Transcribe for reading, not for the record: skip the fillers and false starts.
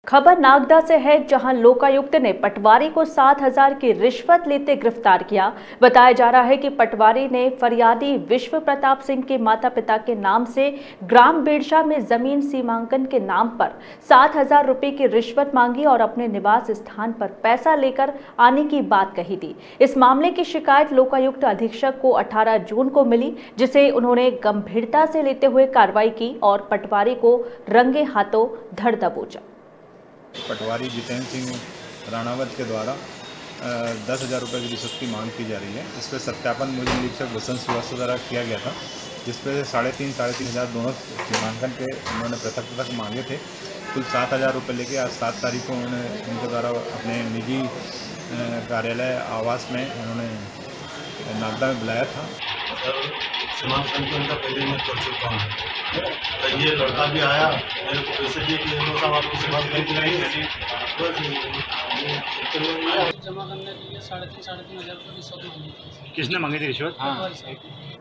खबर नागदा से है, जहां लोकायुक्त ने पटवारी को 7,000 की रिश्वत लेते गिरफ्तार किया। बताया जा रहा है कि पटवारी ने फरियादी विश्व प्रताप सिंह के माता पिता के नाम से ग्राम बेड़शा में जमीन सीमांकन के नाम पर 7,000 रुपए की रिश्वत मांगी और अपने निवास स्थान पर पैसा लेकर आने की बात कही थी। इस मामले की शिकायत लोकायुक्त अधीक्षक को 18 जून को मिली, जिसे उन्होंने गंभीरता से लेते हुए कार्रवाई की और पटवारी को रंगे हाथों धर दबोचा। पटवारी जितेंद्र सिंह राणावत के द्वारा 10,000 रुपये की रिश्वत की मांग की जा रही है। इस पर सत्यापन मुख्य निरीक्षक बसंत श्रीवास्तव द्वारा किया गया था, जिस पर 3,500 हज़ार दोनों सीमांकन के उन्होंने पृथक मांगे थे। कुल 7,000 रुपये लेके आज 7 तारीख को उन्होंने उनके द्वारा अपने निजी कार्यालय आवास में उन्होंने नागदा में बुलाया था। सीमांकन की उनका पहले मैं कर चुका हूँ, तो ये लड़का भी आया मेरे को पैसे दिए कि साहब आपको सीमांकन की नहीं जमा करने के लिए 3,500 रुपये रिश्वत दी। किसने मांगी थी रिश्वत? हाँ।